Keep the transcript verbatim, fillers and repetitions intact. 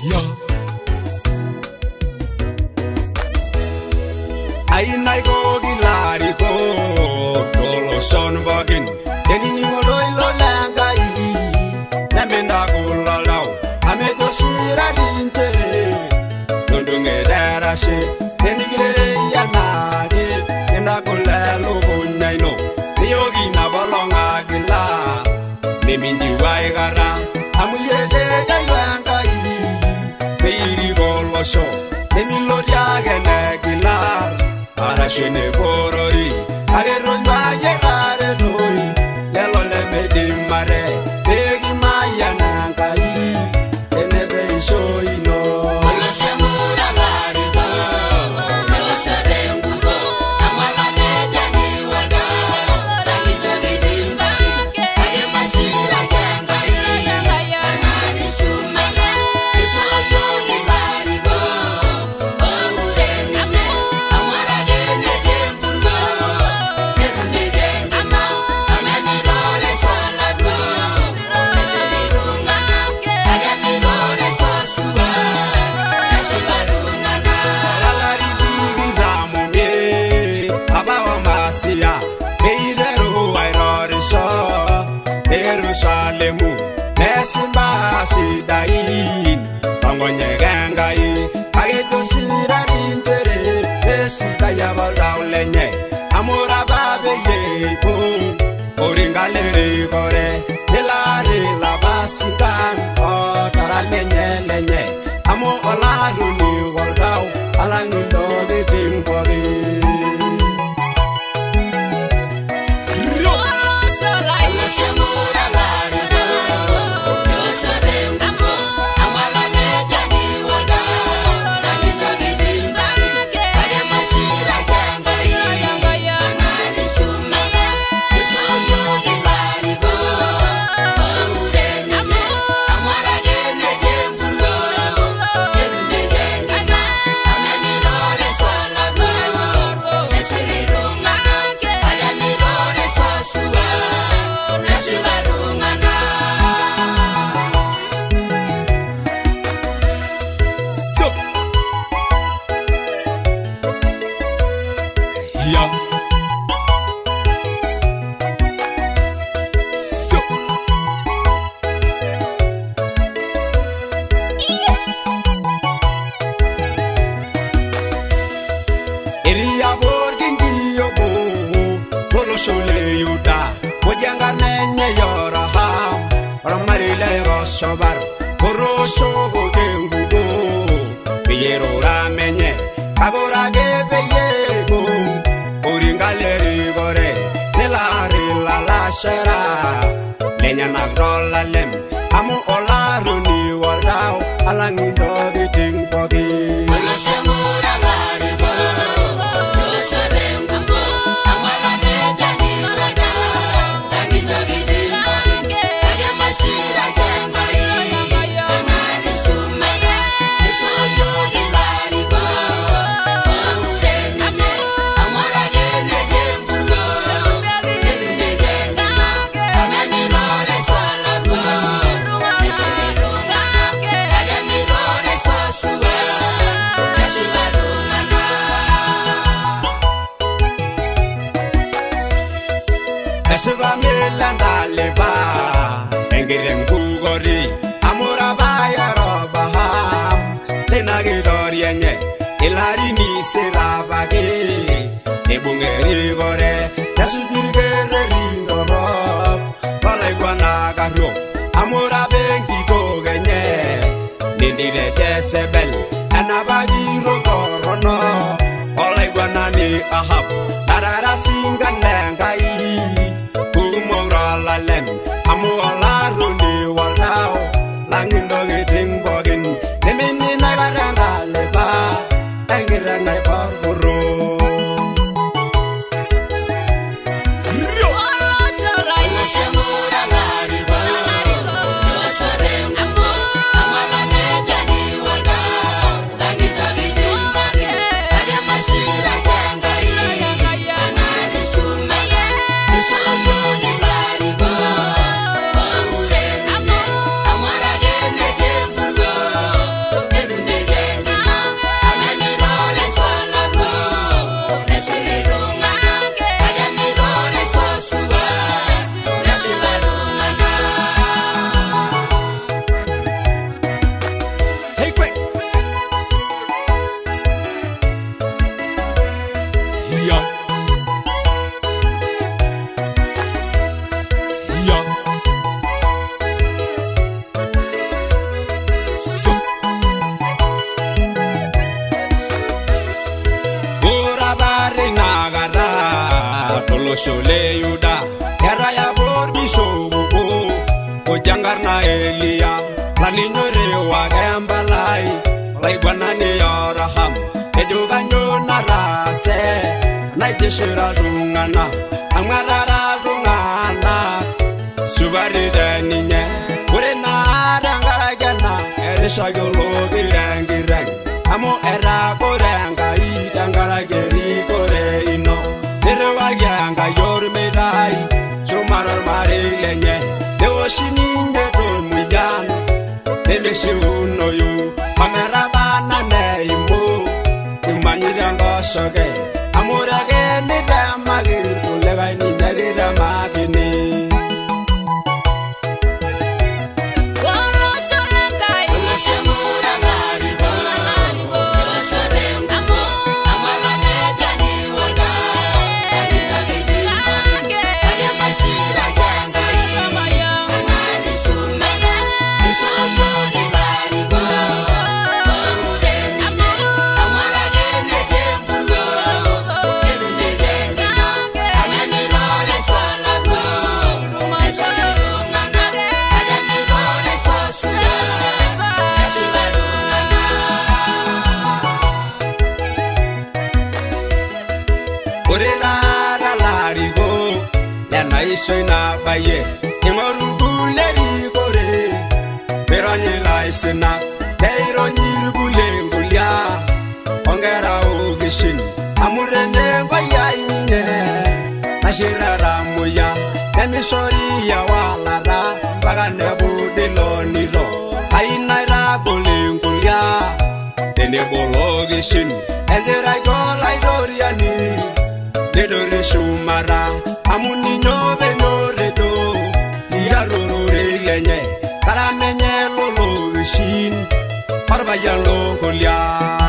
Yo. Ay nay go gilari go dolo son bagin deni ni mo loy lo langai na menda go lalau ame do sira rinche dundunge dara she deni gire ya na de na go lalo go nai no ni yogi na bolonga gila ni minji wai gara amu ye de ga langai beiri go lo so ni mi lo ya ga na gila para shene porori agero nwaye rare roi lelo le medi mare begi maya nangai ene be shoino Olo shamura larigo no sarengugo amala ne jani wada rangi dogi dimba age masira jangai anani sumaya eso yogi larigo ore nane amara gene demburgo nerumige ama amani rore salado eso dirunga age ni rore sasuba nasibarungana alari digi ramu me abawa masia beirero airori so Jerusalemu nesimba sidain pangonye gangai age to sira rintere besida ya balaulenye amora babe ye po oringalere gore elare la basikan o taramenye lenye amo olaru ni waldau alangu doge timpori Olo shamura larigo no sarengugo amala ne jani wada rangi dogi dimba age masira jangai anani sumaya eso yogi larigo ore nane amara gene demburgo nerumige ngana amani rore salado nesirirunga age ni rore sasuba nesibarungana so yo so Iria borgindi yobo Bolo shole yuda Bojanga nenye yoraha Ramarile rosobar Boro shogo gengugo Biyero ramenye Kagora gebe yego Uringaleri gore Nelari la la shera Lenya nagrola lem Amu olaru ni warao Alangi dogi tingpogi Olo shamura larigo no sarengugo amala ne jani wada rangi dogi dimba age masira jangai anani sumaya eso yogi larigo ore nane amara gene demburgo nerumige ngana amani rore salado nesirirunga age ni rore sasuba nesibarungana Esiba milanda leba Engiren kugori Amura baya robaham Lena gidorienye Ilari ni sirabagi Ebungeri gore Nesugirgere rindo rob Balai guana garo Amura bengi gogenye Nindire Jezebel Anabagi rogorono Olai guana ni ahab Narara singan lengai Umora lem amu olaru ni walao langin dogi tingbogin nemini na garanda leba engira na barburu Olo shamura larigo no sarengugo amala ne jani wada rangi dogi dimba age masira jangai anani sumaya Toloshole Yuda Era ya Borbiso Ojangarna Elia Laninyore Wagambalai Laiguanani Yoraham Eduganyo Narase Naijeshira Rungana Amarara Rungana Subari Denine Urena Rangaragana Erisha Yolo Girangirang Amo Era Koranga Idangara Geri Koreino Erewaganga Yormedai Chumarar Marilenye Deoshininge Tomuyan Demeshi Uno Yu Mamerabana Neimo Imanyirango Soge Amurage Nidamagi Ulevani Nagira Magini Soina baye Imaruguleri gore Peroni laisena Teironi rugulengulia Ongera ugishin Amurene bayayine Nashira ramuya Tenisori ya walara Bagane budiloni ro Ainaira bulengulia Tenebologishin Endera yola idoriani Dedori shumara Amuni nyobe nyoredo Yarurure lenye Karamenye lolo shin Parbayan lo golia